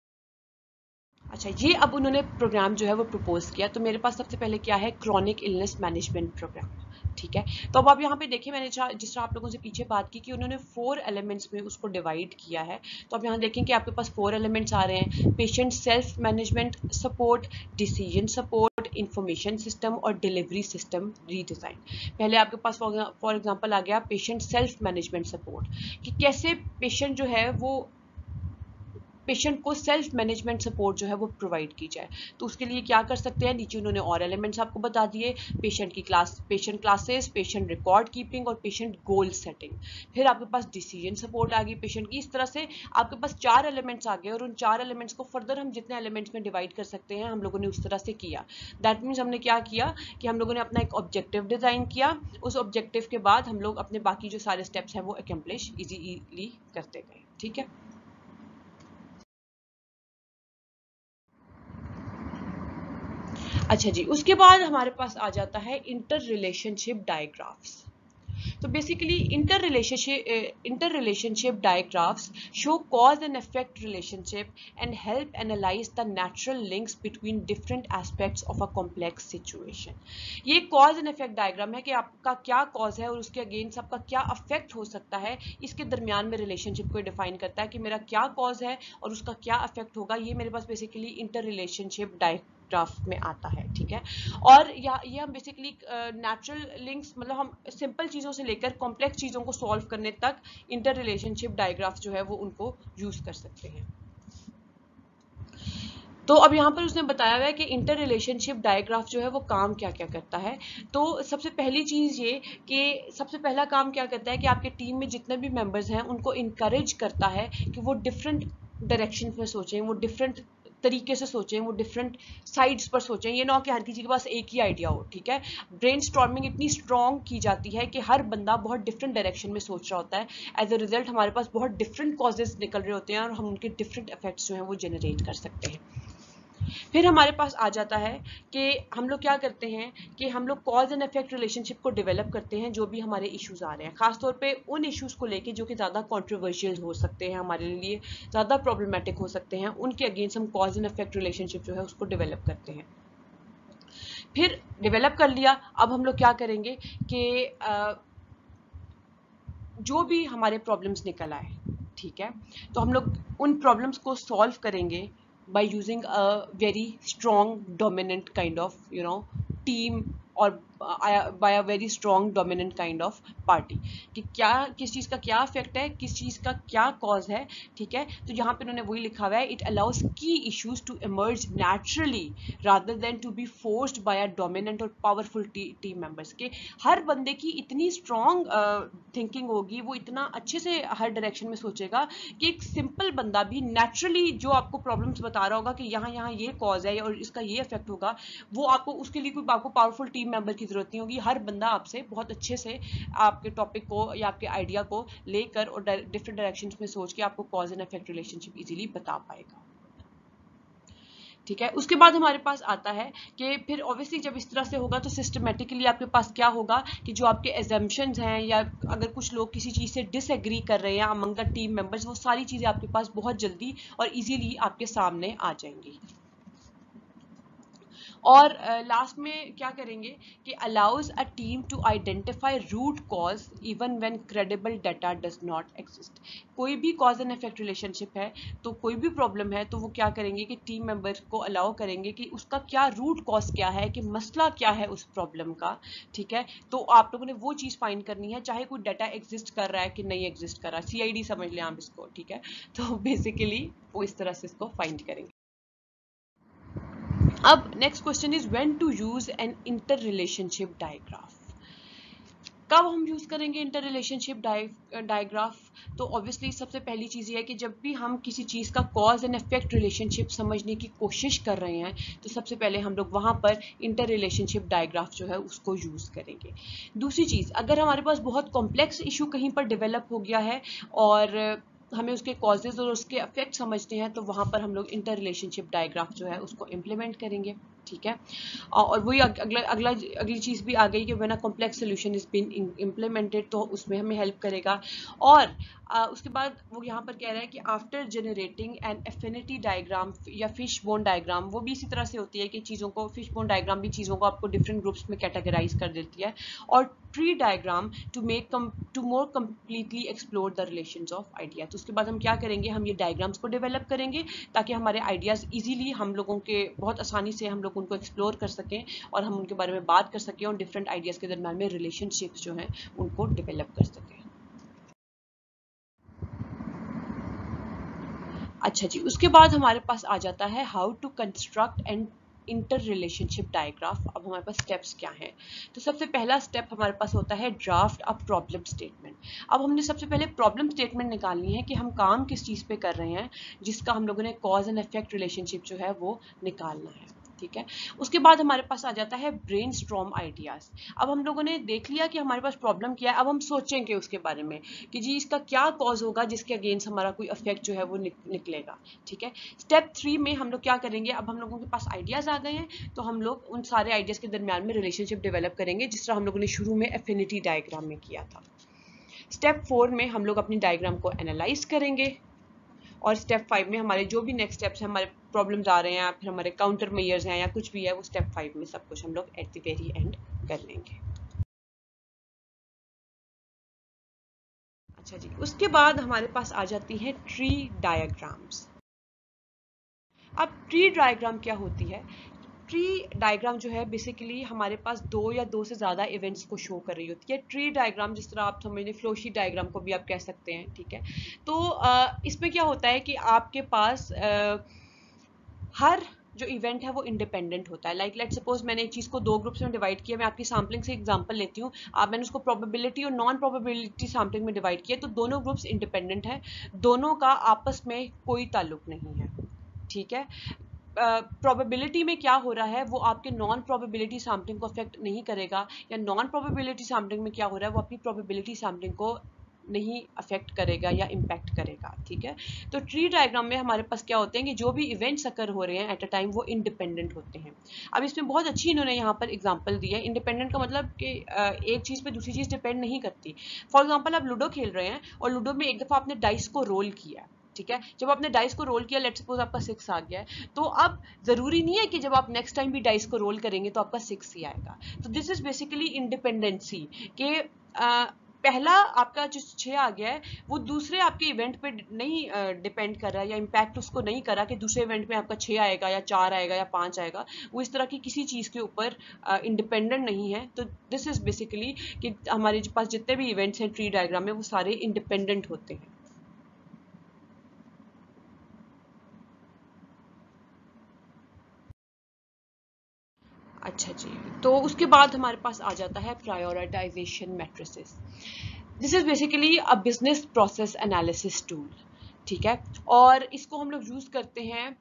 अच्छा, ये अब उन्होंने प्रोग्राम जो है वो प्रपोज किया। तो मेरे पास सबसे पहले क्या है, क्रॉनिक इलनेस मैनेजमेंट प्रोग्राम। ठीक है, तो अब आप यहाँ पे देखिए, मैंने जिस तरह आप लोगों से पीछे बात की कि उन्होंने फोर एलिमेंट्स में उसको डिवाइड किया है। तो आप यहाँ देखें कि आपके पास फोर एलिमेंट्स आ रहे हैं, patient self management support, decision support, information system और डिलीवरी सिस्टम रीडिज़ाइन। पहले आपके पास फॉर एग्जांपल आ गया पेशेंट सेल्फ मैनेजमेंट सपोर्ट, कि कैसे पेशेंट जो है वो पेशेंट को सेल्फ मैनेजमेंट सपोर्ट जो है वो प्रोवाइड की जाए। तो उसके लिए क्या कर सकते हैं, नीचे उन्होंने और एलिमेंट्स आपको बता दिए, पेशेंट की class, patient classes, patient record keeping और पेशेंट गोल सेटिंग। फिर आपके पास डिसीजन सपोर्ट आ गई पेशेंट की। इस तरह से आपके पास चार एलिमेंट्स आ गए और उन चार एलिमेंट्स को फर्दर हम जितने एलिमेंट्स में डिवाइड कर सकते हैं हम लोगों ने उस तरह से किया। दैट मीन्स हमने क्या किया कि हम लोगों ने अपना एक ऑब्जेक्टिव डिजाइन किया, उस ऑब्जेक्टिव के बाद हम लोग अपने बाकी जो सारे स्टेप्स हैं वो अकम्प्लिश इजीली करते गए। ठीक है, अच्छा जी, उसके बाद हमारे पास आ जाता है इंटर रिलेशनशिप डायग्राफ्स। तो basically inter relationship inter relationship digraphs show cause and effect relationship and help analyse the natural links between different aspects of a complex situation. ये कॉज एंड इफेक्ट डायग्राम है कि आपका क्या cause है और उसके against आपका क्या अफेक्ट हो सकता है, इसके दरमियान में रिलेशनशिप को डिफाइन करता है कि मेरा क्या कॉज है और उसका क्या अफेक्ट होगा। ये मेरे पास बेसिकली इंटर रिलेशनशिप डायग्राफ में आता है, ठीक है। और या ये हम बेसिकली नेचुरल लिंक्स, मतलब हम सिंपल चीज़ों से लेकर कॉम्प्लेक्स चीज़ों को सॉल्व करने तक इंटर रिलेशनशिप डायग्राफ जो है वो उनको यूज़ कर सकते हैं। तो अब यहाँ पर उसने बताया हुआ है कि इंटर रिलेशनशिप डायग्राफ जो है वो काम क्या क्या करता है। तो सबसे पहली चीज़ ये कि सबसे पहला काम क्या करता है कि आपके टीम में जितने भी मेंबर्स हैं उनको इनकरेज करता है कि वो डिफरेंट डायरेक्शन में सोचें, वो डिफरेंट तरीके से सोचें, वो डिफरेंट साइड्स पर सोचें। ये ना हो कि हर किसी के पास एक ही आइडिया हो, ठीक है। ब्रेन स्टॉर्मिंग इतनी स्ट्रॉन्ग की जाती है कि हर बंदा बहुत डिफरेंट डायरेक्शन में सोच रहा होता है। एज अ रिजल्ट हमारे पास बहुत डिफरेंट कॉजेज निकल रहे होते हैं और हम उनके डिफरेंट इफेक्ट्स जो हैं वो जनरेट कर सकते हैं। फिर हमारे पास आ जाता है कि हम लोग क्या करते हैं कि हम लोग कॉज एंड इफेक्ट रिलेशनशिप को डेवलप करते हैं जो भी हमारे इश्यूज आ रहे हैं, खासतौर पे उन इश्यूज को लेके जो कि ज़्यादा कंट्रोवर्शियल हो सकते हैं, हमारे लिए ज़्यादा प्रॉब्लमेटिक हो सकते हैं, उनके अगेंस्ट हम कॉज एंड इफेक्ट रिलेशनशिप जो है उसको डेवलप करते हैं। फिर डेवलप कर लिया, अब हम लोग क्या करेंगे कि जो भी हमारे प्रॉब्लम्स निकल आए, ठीक है, तो हम लोग उन प्रॉब्लम्स को सॉल्व करेंगे by using a very strong dominant kind of you know team और by a very strong dominant kind of party कि क्या किस चीज़ का क्या इफेक्ट है, किस चीज़ का क्या कॉज है, ठीक है। तो यहाँ पे उन्होंने वही लिखा हुआ है, it allows key issues to emerge naturally rather than to be forced by a dominant or powerful team members. के हर बंदे की इतनी स्ट्रॉन्ग थिंकिंग होगी, वो इतना अच्छे से हर डायरेक्शन में सोचेगा कि एक सिंपल बंदा भी नेचुरली जो आपको प्रॉब्लम्स बता रहा होगा कि यहाँ यहाँ ये कॉज है और इसका ये इफेक्ट होगा, वो आपको उसके लिए कोई आपको पावरफुल टीम मेंबर की जरूरत नहीं होगी। हर बंदा आपसे बहुत अच्छे से आपके टॉपिक को या आपके आइडिया को लेकर और डिफरेंट डायरेक्शंस में सोच के आपको cause and effect relationship easily बता पाएगा, ठीक है। उसके बाद हमारे पास आता है कि फिर ऑब्वियसली जब इस तरह से होगा तो सिस्टमेटिकली आपके पास क्या होगा कि जो आपके एजम्पशंस हैं या अगर कुछ लोग किसी चीज़ से डिसएग्री कर रहे हैं अमंग द टीम मेंबर्स, वो सारी चीज़ें आपके पास बहुत जल्दी और इजीली आपके सामने आ जाएंगी। और लास्ट uh, में क्या करेंगे कि allows a team to identify root cause even when credible data does not exist. कोई भी कॉज एंड इफेक्ट रिलेशनशिप है तो कोई भी प्रॉब्लम है तो वो क्या करेंगे कि टीम मेंबर को अलाउ करेंगे कि उसका क्या रूट कॉज क्या है, कि मसला क्या है उस प्रॉब्लम का, ठीक है। तो आप लोगों ने वो चीज़ फाइंड करनी है, चाहे कोई डाटा एग्जिस्ट कर रहा है कि नहीं एग्जिस्ट कर रहा है, सी आई डी समझ लें आप इसको, ठीक है। तो बेसिकली वो इस तरह से इसको फाइंड करेंगे। अब next question is when to use an inter relationship digraph. कब हम यूज करेंगे इंटर रिलेशनशिप डायग्राफ? तो ऑब्वियसली सबसे पहली चीज़ ये है कि जब भी हम किसी चीज़ का कॉज एंड इफेक्ट रिलेशनशिप समझने की कोशिश कर रहे हैं तो सबसे पहले हम लोग वहाँ पर इंटर रिलेशनशिप डायग्राफ जो है उसको यूज़ करेंगे। दूसरी चीज़, अगर हमारे पास बहुत कॉम्प्लेक्स इशू कहीं पर डेवलप हो गया है और हमें उसके कॉजेज और उसके इफेक्ट समझते हैं तो वहाँ पर हम लोग इंटर रिलेशनशिप डायग्राफ जो है उसको इम्प्लीमेंट करेंगे, ठीक है। और वही अगला अगला अगली चीज़ भी आ गई कि when a complex solution is been implemented, तो उसमें हमें हेल्प करेगा। और आ, उसके बाद वो यहाँ पर कह रहा है कि after generating an affinity diagram या फिश बोन डायग्राम, वो भी इसी तरह से होती है कि चीज़ों को, फिश बोन डायग्राम भी चीज़ों को आपको डिफरेंट ग्रुप्स में कैटेगराइज कर देती है, और tree diagram to make to more completely explore the relations of idea. तो उसके बाद हम क्या करेंगे, हम ये डायग्राम्स को डेवलप करेंगे ताकि हमारे आइडियाज़ इजीली हम लोगों के बहुत आसानी से हम लोग उनको एक्सप्लोर कर सकें और हम उनके बारे में बात कर सकें और डिफरेंट आइडियाज़ के दरम्यान में रिलेशनशिप्स जो हैं उनको डेवलप कर सकें। अच्छा जी, उसके बाद हमारे पास आ जाता है how to construct and inter relationship digraph. अब हमारे पास स्टेप्स क्या हैं? तो सबसे पहला स्टेप हमारे पास होता है ड्राफ्ट अ प्रॉब्लम स्टेटमेंट। अब हमने सबसे पहले प्रॉब्लम स्टेटमेंट निकालनी है कि हम काम किस चीज़ पे कर रहे हैं जिसका हम लोगों ने कॉज एंड इफेक्ट रिलेशनशिप जो है वो निकालना है, ठीक है। उसके बाद हमारे पास आ जाता है ब्रेनस्टॉर्म आइडियाज। अब हम लोगों ने देख लिया कि हमारे पास प्रॉब्लम क्या है, अब हम सोचेंगे उसके बारे में कि जी इसका क्या कॉज होगा जिसके अगेंस्ट हमारा कोई इफेक्ट जो है वो निक, निकलेगा, ठीक है। स्टेप थ्री में हम लोग क्या करेंगे, अब हम लोगों के पास आइडियाज आ गए हैं तो हम लोग उन सारे आइडियाज के दरमियान में रिलेशनशिप डेवलप करेंगे जिस तरह हम लोगों ने शुरू में एफिनिटी डायग्राम में किया था। स्टेप फोर में हम लोग अपनी डायग्राम को एनालाइज करेंगे और स्टेप फाइव में हमारे जो भी नेक्स्ट स्टेप्स हैं, हमारे प्रॉब्लम्स आ रहे हैं, फिर हमारे काउंटर मेयर्स हैं या कुछ भी है, वो स्टेप फाइव में सब कुछ हम लोग एट द वेरी एंड कर लेंगे। अच्छा जी, उसके बाद हमारे पास आ जाती है ट्री डायग्राम्स। अब ट्री डायग्राम क्या होती है? ट्री डायग्राम जो है बेसिकली हमारे पास दो या दो से ज़्यादा इवेंट्स को शो कर रही होती है। ट्री डायग्राम जिस तरह आप समझ लें, फ्लो शीट डायग्राम को भी आप कह सकते हैं, ठीक है। तो uh, इसमें क्या होता है कि आपके पास uh, हर जो इवेंट है वो इंडिपेंडेंट होता है। लाइक लेट सपोज मैंने एक चीज़ को दो ग्रुप्स में डिवाइड किया, मैं आपकी सैम्पलिंग से एग्जांपल लेती हूँ। आप मैंने उसको प्रोबेबिलिटी और नॉन प्रोबेबिलिटी सैम्पलिंग में डिवाइड किया, तो दोनों ग्रुप्स इंडिपेंडेंट हैं, दोनों का आपस में कोई ताल्लुक नहीं है, ठीक है। प्रोबेबिलिटी uh, में क्या हो रहा है वो आपके नॉन प्रोबेबिलिटी सैम्पलिंग को अफेक्ट नहीं करेगा, या नॉन प्रोबेबिलिटी सैम्पलिंग में क्या हो रहा है वो अपनी प्रोबेबिलिटी सैम्पलिंग को नहीं अफेक्ट करेगा या इम्पैक्ट करेगा, ठीक है। तो ट्री डायग्राम में हमारे पास क्या होते हैं कि जो भी इवेंट्स अकर हो रहे हैं एट अ टाइम वो इंडिपेंडेंट होते हैं। अब इसमें बहुत अच्छी इन्होंने यहाँ पर एग्जांपल दी है। इंडिपेंडेंट का मतलब कि एक चीज़ पे दूसरी चीज़ डिपेंड नहीं करती। फॉर एग्जांपल आप लूडो खेल रहे हैं और लूडो में एक दफ़ा आपने डाइस को रोल किया, ठीक है। जब आपने डाइस को रोल किया, लेट्स सपोज आपका सिक्स आ गया है, तो अब जरूरी नहीं है कि जब आप नेक्स्ट टाइम भी डाइस को रोल करेंगे तो आपका सिक्स ही आएगा। तो दिस इज बेसिकली इंडिपेंडेंसी के पहला आपका जो छः आ गया है वो दूसरे आपके इवेंट पे नहीं डिपेंड कर रहा है, या इम्पैक्ट उसको नहीं करा कि दूसरे इवेंट में आपका छः आएगा या चार आएगा या पाँच आएगा। वो इस तरह की किसी चीज़ के ऊपर इंडिपेंडेंट नहीं है। तो दिस इज़ बेसिकली कि हमारे पास जितने भी इवेंट्स हैं ट्री डायग्राम में वो सारे इंडिपेंडेंट होते हैं। अच्छा जी, तो उसके बाद हमारे पास आ जाता है prioritisation matrices. This is basically a business process analysis tool, ठीक है। और इसको हम लोग यूज करते हैं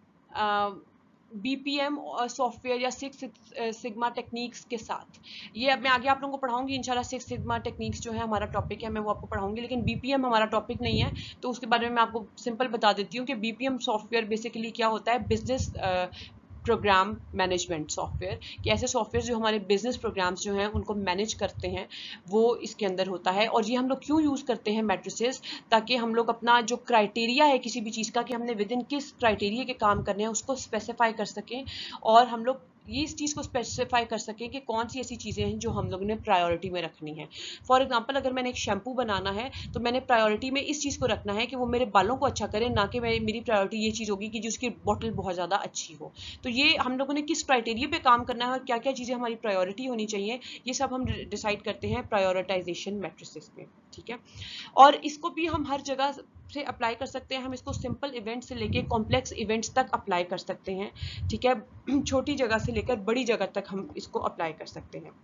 बीपीएम सॉफ्टवेयर या सिक्स सिग्मा टेक्निक्स के साथ। ये अब मैं आगे आप लोगों को पढ़ाऊंगी इंशाल्लाह। सिक्स सिग्मा टेक्निक्स जो है हमारा टॉपिक है, मैं वो आपको पढ़ाऊंगी, लेकिन बीपीएम हमारा टॉपिक नहीं है, तो उसके बारे में मैं आपको सिंपल बता देती हूँ कि बीपीएम सॉफ्टवेयर बेसिकली क्या होता है, बिजनेस प्रोग्राम मैनेजमेंट सॉफ्टवेयर, कि ऐसे सॉफ्टवेयर जो हमारे बिजनेस प्रोग्राम्स जो हैं उनको मैनेज करते हैं, वो इसके अंदर होता है। और ये हम लोग क्यों यूज़ करते हैं मैट्रिसेस, ताकि हम लोग अपना जो क्राइटेरिया है किसी भी चीज़ का कि हमने विद इन किस क्राइटेरिया के काम करने हैं उसको स्पेसिफाई कर सकें, और हम लोग ये इस चीज़ को स्पेसिफाई कर सकें कि कौन सी ऐसी चीज़ें हैं जो हम लोगों ने प्रायोरिटी में रखनी है। फॉर एग्जांपल अगर मैंने एक शैम्पू बनाना है तो मैंने प्रायोरिटी में इस चीज़ को रखना है कि वो मेरे बालों को अच्छा करे, ना कि मेरी प्रायोरिटी ये चीज़ होगी कि जो उसकी बॉटल बहुत ज़्यादा अच्छी हो। तो ये हम लोगों ने किस क्राइटेरिया पे काम करना है और क्या क्या चीज़ें हमारी प्रायोरिटी होनी चाहिए, ये सब हम डिसाइड करते हैं प्रायोरिटाइजेशन मैट्रिसेस में, ठीक है। और इसको भी हम हर जगह से अप्लाई कर सकते हैं। हम इसको सिंपल इवेंट से लेके कॉम्प्लेक्स इवेंट्स तक अप्लाई कर सकते हैं, ठीक है। छोटी जगह से लेकर बड़ी जगह तक हम इसको अप्लाई कर सकते हैं।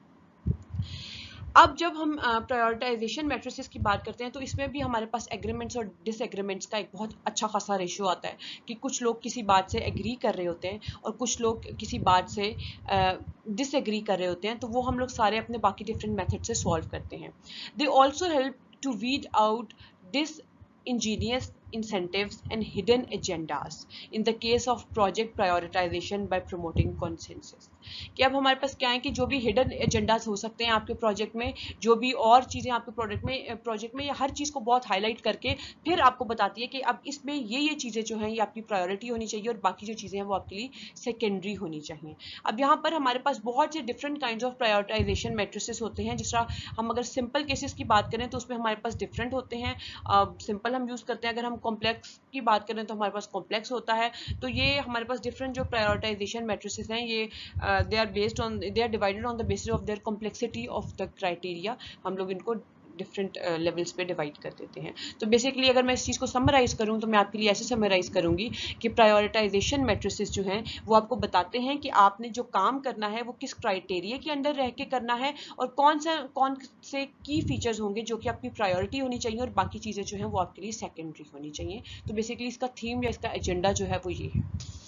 अब जब हम प्रायोरिटाइजेशन मैट्रिसेस की बात करते हैं तो इसमें भी हमारे पास एग्रीमेंट्स और डिसएग्रीमेंट्स का एक बहुत अच्छा खासा रेशियो आता है, कि कुछ लोग किसी बात से एग्री कर रहे होते हैं और कुछ लोग किसी बात से डिसएग्री कर रहे होते हैं, तो वो हम लोग सारे अपने बाकी डिफरेंट मेथड से सॉल्व करते हैं। They also help to weed out dis ingenious incentives and hidden agendas in the case of project prioritization by promoting consensus। कि अब हमारे पास क्या है कि जो भी हिडन एजेंडाज हो सकते हैं आपके प्रोजेक्ट में, जो भी और चीज़ें आपके प्रोजेक्ट में प्रोजेक्ट में या हर चीज़ को बहुत हाईलाइट करके फिर आपको बताती है कि अब इसमें ये ये चीज़ें जो हैं ये आपकी प्रायोरिटी होनी चाहिए और बाकी जो चीज़ें हैं वो आपके लिए सेकेंडरी होनी चाहिए। अब यहाँ पर हमारे पास बहुत से different kinds of prioritisation matrices होते हैं। जिस तरह हम अगर सिंपल केसेस की बात करें तो उसमें हमारे पास डिफरेंट होते हैं, सिंपल uh, हम यूज़ करते हैं। अगर हम कॉम्प्लेक्स की बात करें तो हमारे पास कॉम्प्लेक्स होता है। तो ये हमारे पास डिफरेंट जो प्रायोरिटाइजेशन मैट्रिसेस हैं ये they are based on they are divided on the basis of their complexity of the criteria. हम लोग इनको डिफरेंट लेवल्स पे डिवाइड कर देते हैं। तो बेसिकली अगर मैं इस चीज़ को समराइज करूं तो मैं आपके लिए ऐसे समराइज करूंगी कि प्रायोरिटाइजेशन मैट्रिसेस जो हैं वो आपको बताते हैं कि आपने जो काम करना है वो किस क्राइटेरिया के अंदर रह के करना है, और कौन सा कौन से की फीचर्स होंगे जो कि आपकी प्रायोरिटी होनी चाहिए और बाकी चीज़ें जो हैं वो आपके लिए सेकेंडरी होनी चाहिए। तो बेसिकली इसका थीम या इसका एजेंडा जो है वो ये है।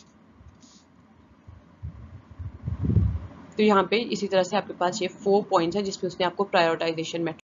तो यहाँ पे इसी तरह से आपके पास ये फोर पॉइंट्स हैं जिसमें उसने आपको प्रायोरिटाइजेशन मैट्रिक्स।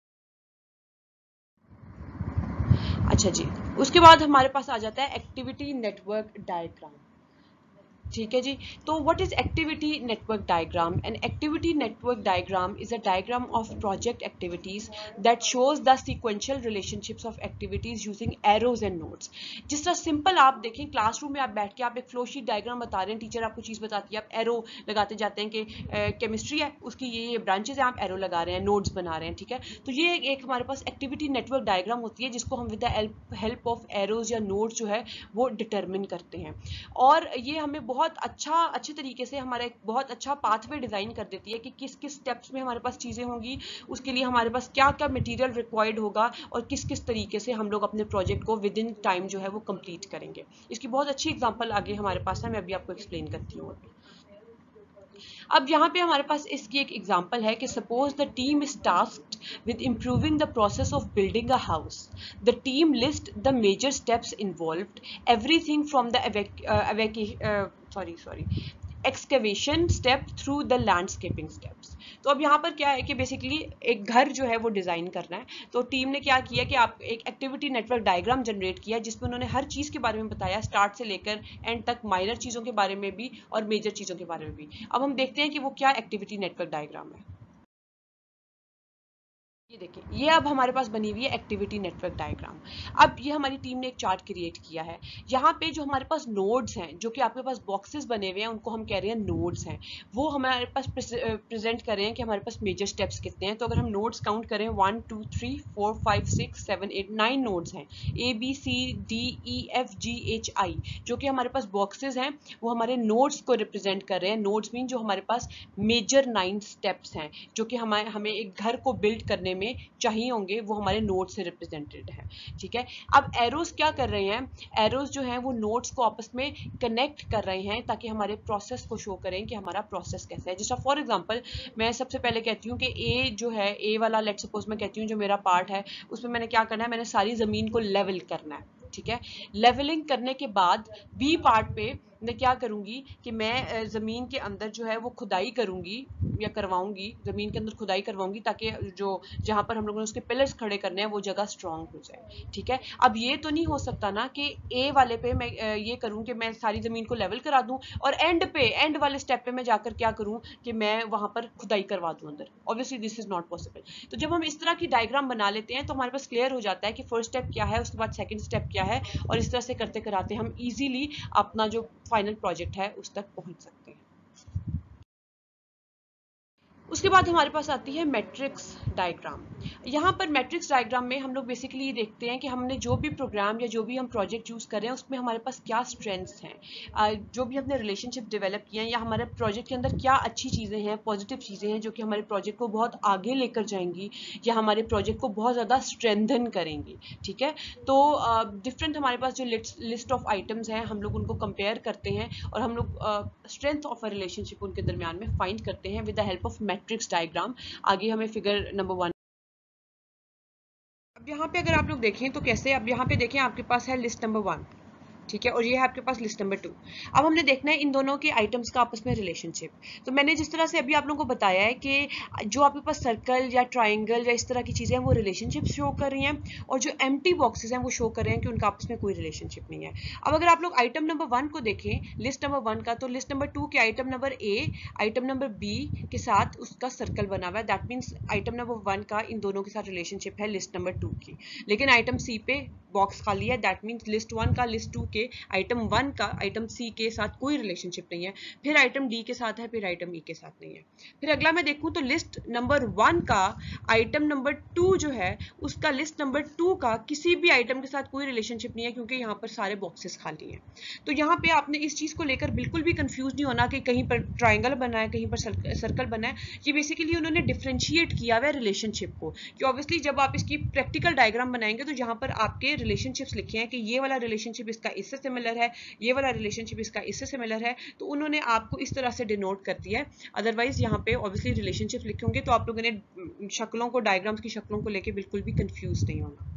अच्छा जी, उसके बाद हमारे पास आ जाता है एक्टिविटी नेटवर्क डायग्राम, ठीक है जी। तो what is activity network diagram? An activity network diagram is a diagram of project activities that shows the sequential relationships of activities using arrows and nodes. जिस तरह सिंपल आप देखें क्लासरूम में आप बैठ के आप एक फ्लो शीट डायग्राम बता रहे हैं, टीचर आपको चीज़ बताती है, आप एरो लगाते जाते हैं कि केमिस्ट्री है उसकी ये ये ब्रांचेज हैं, आप एरो लगा रहे हैं, नोड्स बना रहे हैं, ठीक है। तो ये एक हमारे पास एक्टिविटी नेटवर्क डायग्राम होती है जिसको हम with the help of arrows या नोड्स जो है वो डिटर्मिन करते हैं। और ये हमें बहुत बहुत अच्छा अच्छे तरीके से हमारा एक बहुत अच्छा पाथवे डिज़ाइन कर देती है कि किस किस स्टेप्स में हमारे पास चीज़ें होंगी, उसके लिए हमारे पास क्या क्या मटेरियल रिक्वायर्ड होगा और किस किस तरीके से हम लोग अपने प्रोजेक्ट को विद इन टाइम जो है वो कंप्लीट करेंगे। इसकी बहुत अच्छी एग्जांपल आगे हमारे पास है, मैं अभी आपको एक्सप्लेन करती हूँ। अब यहाँ पे हमारे पास इसकी एक एग्जांपल है कि suppose the team is tasked with improving the process of building a house. The team list the major steps involved, everything from the evac uh, evac uh, sorry sorry excavation step through the landscaping steps. तो अब यहाँ पर क्या है कि basically एक घर जो है वो डिज़ाइन करना है, तो टीम ने क्या किया कि आप एक एक्टिविटी नेटवर्क डायग्राम जनरेट किया जिसमें उन्होंने हर चीज़ के बारे में बताया, स्टार्ट से लेकर एंड तक, माइनर चीज़ों के बारे में भी और मेजर चीज़ों के बारे में भी। अब हम देखते हैं कि वो क्या एक्टिविटी नेटवर्क डायग्राम है। ये देखिए, ये अब हमारे पास बनी हुई है एक्टिविटी नेटवर्क डायग्राम। अब ये हमारी टीम ने एक चार्ट क्रिएट किया है। यहाँ पे जो हमारे पास नोड्स हैं, जो कि आपके पास बॉक्सेस बने हुए हैं, उनको हम कह रहे हैं नोड्स हैं। वो हमारे पास प्रेजेंट कर रहे हैं कि हमारे पास मेजर स्टेप्स कितने हैं। तो अगर हम नोड्स काउंट करें, one two three four five six seven eight nine nodes हैं, A B C D E F G H I, जो कि हमारे पास बॉक्सेस हैं, वो हमारे नोड्स को रिप्रेजेंट कर रहे हैं। नोड्स मीन जो हमारे पास मेजर नाइन स्टेप्स हैं, जो कि हमारे हमें एक घर को बिल्ड करने में चाहिए होंगे, वो हमारे नोड्स से रिप्रेजेंटेड है। ठीक है, अब एरोस क्या कर रहे हैं, एरोस जो हैं वो नोड्स को आपस में कनेक्ट कर रहे हैं ताकि हमारे प्रोसेस को शो करें कि हमारा प्रोसेस कैसा है। जैसा फॉर एग्जांपल मैं सबसे पहले कहती हूँ कि ए जो है, ए वाला लेट सपोज मैं कहती हूँ जो मेरा पार्ट है, उसमें मैंने क्या करना है, मैंने सारी जमीन को लेवल करना है। ठीक है, लेवलिंग करने के बाद बी पार्ट पे मैं क्या करूंगी कि मैं ज़मीन के अंदर जो है वो खुदाई करूंगी या करवाऊंगी, ज़मीन के अंदर खुदाई करवाऊंगी ताकि जो जहां पर हम लोगों ने उसके पिलर्स खड़े करने हैं वो जगह स्ट्रांग हो जाए। ठीक है, अब ये तो नहीं हो सकता ना कि ए वाले पे मैं ये करूं कि मैं सारी ज़मीन को लेवल करा दूं और एंड पे एंड वाले स्टेप पे मैं जाकर क्या करूं कि मैं वहां पर खुदाई करवा दूं अंदर। Obviously this is not possible. तो जब हम इस तरह की डायग्राम बना लेते हैं तो हमारे पास क्लियर हो जाता है कि फर्स्ट स्टेप क्या है, उसके बाद सेकेंड स्टेप क्या है, और इस तरह से करते कराते हम इजीली अपना जो फाइनल प्रोजेक्ट है उस तक पहुंच सकते हैं। उसके बाद हमारे पास आती है मैट्रिक्स डायग्राम। यहाँ पर मैट्रिक्स डायग्राम में हम लोग बेसिकली ये देखते हैं कि हमने जो भी प्रोग्राम या जो भी हम प्रोजेक्ट चूज कर रहे हैं उसमें हमारे पास क्या स्ट्रेंथ्स हैं, जो भी हमने रिलेशनशिप डेवलप किए हैं या हमारे प्रोजेक्ट के अंदर क्या अच्छी चीज़ें हैं, पॉजिटिव चीज़ें हैं जो कि हमारे प्रोजेक्ट को बहुत आगे लेकर जाएंगी या हमारे प्रोजेक्ट को बहुत ज़्यादा स्ट्रेंथन करेंगी। ठीक है, तो डिफरेंट हमारे पास जो लिस्ट ऑफ आइटम्स हैं हम लोग उनको कंपेयर करते हैं और हम लोग स्ट्रेंथ ऑफ अ रिलेशनशिप उनके दरमियान में फाइंड करते हैं with the help of matrix diagram. आगे हमें फिगर नंबर वन। अब यहाँ पे अगर आप लोग देखें तो कैसे, अब यहाँ पे देखें आपके पास है लिस्ट नंबर वन, ठीक है, और ये है आपके पास लिस्ट नंबर टू। अब हमने देखना है इन दोनों के आइटम्स का आपस में रिलेशनशिप। तो मैंने जिस तरह से अभी आप लोगों को बताया है कि जो आपके पास सर्कल या ट्राइंगल या इस तरह की चीज़ें हैं वो रिलेशनशिप शो कर रही हैं, और जो एम्प्टी बॉक्सेस हैं वो शो कर रहे हैं कि उनका आपस में कोई रिलेशनशिप नहीं है। अब अगर आप लोग आइटम नंबर वन को देखें, लिस्ट नंबर वन का, तो लिस्ट नंबर टू के item number A item number B के साथ उसका सर्कल बना हुआ है। That means item number one का इन दोनों के साथ रिलेशनशिप है लिस्ट नंबर टू की। लेकिन आइटम सी पे बॉक्स खाली है, दैट मीन्स लिस्ट वन का लिस्ट टू के आइटम वन का आइटम सी के साथ कोई रिलेशनशिप नहीं है। फिर आइटम डी के साथ है, फिर आइटम ई के साथ नहीं है। फिर अगला मैं देखूं तो लिस्ट नंबर वन का आइटम नंबर टू जो है उसका लिस्ट नंबर टू का किसी भी आइटम के साथ कोई रिलेशनशिप नहीं है क्योंकि यहाँ पर सारे बॉक्सेस खाली हैं। तो यहाँ पे आपने इस चीज को लेकर बिल्कुल भी कंफ्यूज नहीं होना कि कहीं पर ट्राइंगल बना है, कहीं पर सर्कल बना है। ये बेसिकली उन्होंने डिफरेंशिएट किया हुआ है रिलेशनशिप को, कि ऑब्वियसली जब आप इसकी प्रैक्टिकल डायग्राम बनाएंगे तो जहाँ पर आपके रिलेशनशिप्स लिखे हैं कि ये वाला रिलेशनशिप इसका इससे सिमिलर है, ये वाला रिलेशनशिप इसका इससे सिमिलर है, तो उन्होंने आपको इस तरह से डिनोट कर दिया है। अदरवाइज यहाँ पे ऑब्वियसली रिलेशनशिप लिखे होंगे तो आप लोगों ने शक्लों को, डायग्राम्स की शक्लों को लेके बिल्कुल भी कंफ्यूज नहीं होना।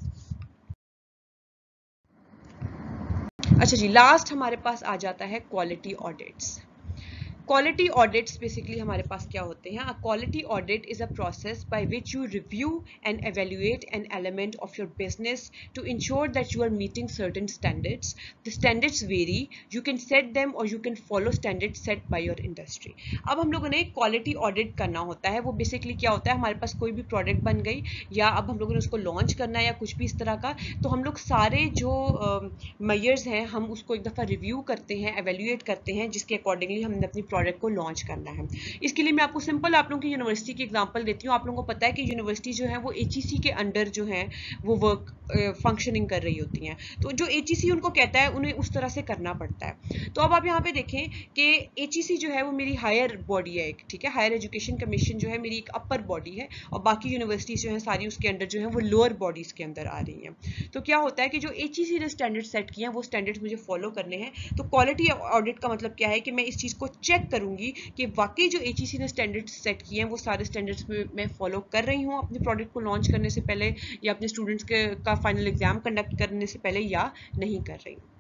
अच्छा जी, लास्ट हमारे पास आ जाता है quality audits. Quality audits basically हमारे पास क्या होते हैं? A quality audit is a process by which you review and evaluate an element of your business to ensure that you are meeting certain standards. The standards vary, you can set them or you can follow standards set by your industry. अब हम लोगों ने quality audit करना होता है। वो basically क्या होता है, हमारे पास कोई भी प्रोडक्ट बन गई या अब हम लोगों ने उसको लॉन्च करना है या कुछ भी इस तरह का, तो हम लोग सारे जो मेजर्स हैं हम उसको एक दफ़ा रिव्यू करते हैं, एवेल्युएट करते हैं, जिसके अकॉर्डिंगली हमने अपनी प्रोडक्ट को लॉन्च करना है। इसके लिए मैं आपको सिंपल आप लोगों की यूनिवर्सिटी की एग्जांपल देती हूँ। आप लोगों को पता है कि यूनिवर्सिटी जो है वो एचईसी के अंडर जो है वो वर्क फंक्शनिंग कर रही होती हैं। तो जो एच ई सी उनको कहता है उन्हें उस तरह से करना पड़ता है। तो अब आप यहाँ पे देखें कि एच ई सी जो है वो मेरी हायर बॉडी है एक, ठीक है, हायर एजुकेशन कमीशन जो है मेरी एक अपर बॉडी है और बाकी यूनिवर्सिटीज जो है सारी उसके अंडर जो है वो लोअर बॉडीज के अंदर आ रही हैं। तो क्या होता है कि जो एच ई सी ने स्टैंडर्ड सेट किए हैं वो स्टैंडर्ड्स मुझे फॉलो करने हैं। तो क्वालिटी ऑडिट का मतलब क्या है कि मैं इस चीज़ को चेक करूंगी कि वाकई जो एच ई सी ने स्टैंडर्ड्स सेट किए हैं वो सारे स्टैंडर्ड्स में मैं फॉलो कर रही हूँ अपने प्रोडक्ट को लॉन्च करने से पहले या अपने स्टूडेंट्स के का फाइनल एग्जाम कंडक्ट करने से पहले या नहीं कर रही हूँ।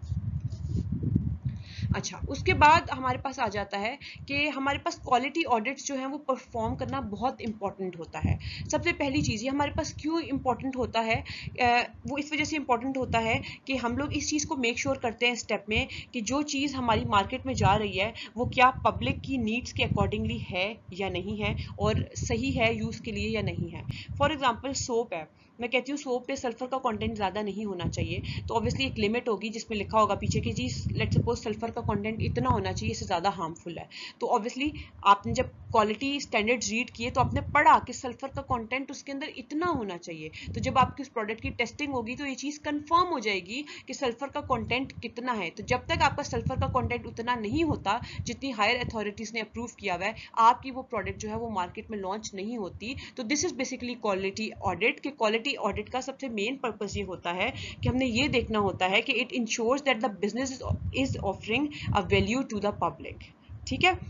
अच्छा, उसके बाद हमारे पास आ जाता है कि हमारे पास क्वालिटी ऑडिट्स जो हैं वो परफॉर्म करना बहुत इंपॉर्टेंट होता है। सबसे पहली चीज़ ये हमारे पास क्यों इंपॉर्टेंट होता है, वो इस वजह से इंपॉर्टेंट होता है कि हम लोग इस चीज़ को मेक श्योर करते हैं स्टेप में कि जो चीज़ हमारी मार्केट में जा रही है वो क्या पब्लिक की नीड्स के अकॉर्डिंगली है या नहीं है और सही है यूज़ के लिए या नहीं है। फॉर एग्जाम्पल सोप है, मैं कहती हूँ सोप पे सल्फर का कंटेंट ज़्यादा नहीं होना चाहिए, तो ऑब्वियसली एक लिमिट होगी जिसमें लिखा होगा पीछे कि जी लेट्स सपोज सल्फर का कंटेंट इतना होना चाहिए, इससे ज़्यादा हार्मफुल है। तो ऑब्वियसली आपने जब क्वालिटी स्टैंडर्ड्स रीड किए तो आपने पढ़ा कि सल्फर का कंटेंट उसके अंदर इतना होना चाहिए। तो जब आपकी उस प्रोडक्ट की टेस्टिंग होगी तो ये चीज़ कंफर्म हो जाएगी कि सल्फर का कंटेंट कितना है। तो जब तक आपका सल्फर का कंटेंट उतना नहीं होता जितनी हायर अथॉरिटीज़ ने अप्रूव किया हुआ है, आपकी वो प्रोडक्ट जो है वो मार्केट में लॉन्च नहीं होती। तो this is basically quality audit. कि क्वालिटी ऑडिट का सबसे मेन पर्पस ये होता है कि हमने ये देखना होता है कि it ensures that the business is offering a value to the public. ठीक है,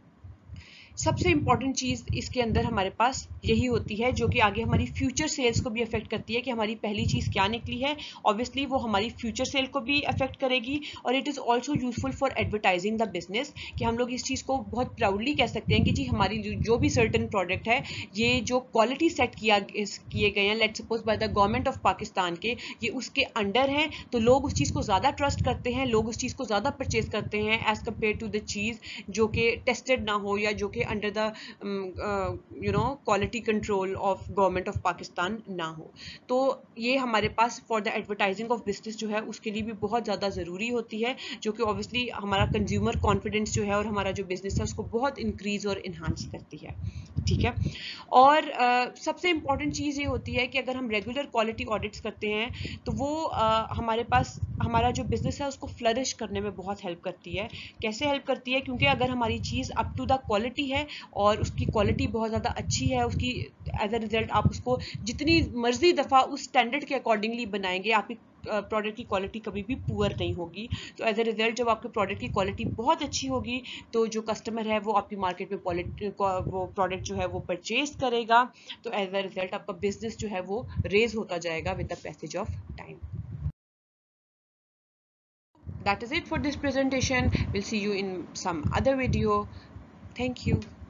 सबसे इंपॉर्टेंट चीज़ इसके अंदर हमारे पास यही होती है जो कि आगे हमारी फ्यूचर सेल्स को भी अफेक्ट करती है कि हमारी पहली चीज़ क्या निकली है। ऑब्वियसली वो हमारी फ्यूचर सेल को भी अफेक्ट करेगी और it is also useful for advertising the business, कि हम लोग इस चीज़ को बहुत प्राउडली कह सकते हैं कि जी हमारी जो भी सर्टन प्रोडक्ट है ये जो क्वालिटी सेट किया किए गए हैं let's suppose by the government of Pakistan के, ये उसके अंडर हैं, तो लोग उस चीज़ को ज़्यादा ट्रस्ट करते हैं, लोग उस चीज़ को ज़्यादा परचेज करते हैं एज कम्पेयर टू द चीज़ जो कि टेस्टेड ना हो या जो कि under the you know quality control of government of Pakistan ना हो। तो ये हमारे पास for the advertising of business जो है उसके लिए भी बहुत ज़्यादा ज़रूरी होती है, जो कि ऑब्वियसली हमारा कंज्यूमर कॉन्फिडेंस जो है और हमारा जो बिजनेस है उसको बहुत इंक्रीज और इन्हांस करती है। ठीक है, और uh, सबसे इंपॉर्टेंट चीज़ ये होती है कि अगर हम रेगुलर क्वालिटी ऑडिट्स करते हैं तो वो uh, हमारे पास हमारा जो बिजनेस है उसको फ्लरिश करने में बहुत हेल्प करती है। कैसे हेल्प करती है? क्योंकि अगर हमारी चीज़ अप टू द क्वालिटी है और उसकी क्वालिटी बहुत ज़्यादा अच्छी है, उसकी एज अ रिजल्ट आप उसको जितनी मर्जी दफ़ा उस स्टैंडर्ड के अकॉर्डिंगली बनाएंगे आपकी प्रोडक्ट की क्वालिटी कभी भी पुअर नहीं होगी। तो एज अ रिजल्ट जब आपके प्रोडक्ट की क्वालिटी बहुत अच्छी होगी तो जो कस्टमर है वो आपकी मार्केट में वो प्रोडक्ट जो है वो परचेज करेगा। तो एज अ रिजल्ट आपका बिजनेस जो है वो रेज होता जाएगा with the passage of time. That is it for this presentation. We'll see you in some other video. Thank you.